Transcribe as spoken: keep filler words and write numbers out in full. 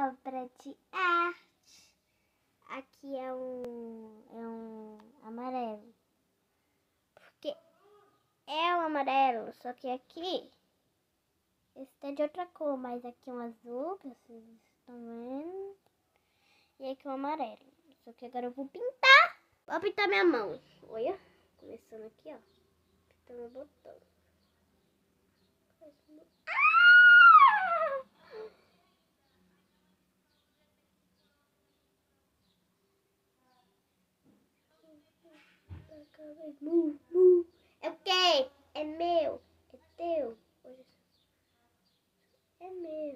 obra de arte. Aqui é um, é um amarelo. Porque é um amarelo, só que aqui esse tá de outra cor, mas aqui é um azul, que vocês estão vendo. E aqui é um amarelo. Só que agora eu vou pintar. Vou pintar minha mão. Olha, começando aqui, ó. Pintando o botão. Ah! É o quê? É meu? É teu? É meu.